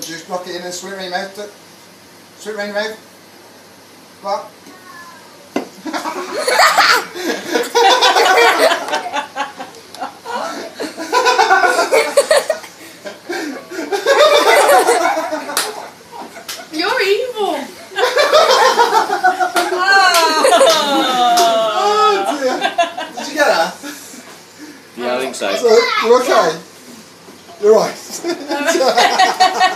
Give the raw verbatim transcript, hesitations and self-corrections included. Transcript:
want you to just block it in and swim it around your mouth. Swim it around your mouth. What? You're evil. Oh dear. Did you get that? Yeah, I think so. So, you okay? You're right.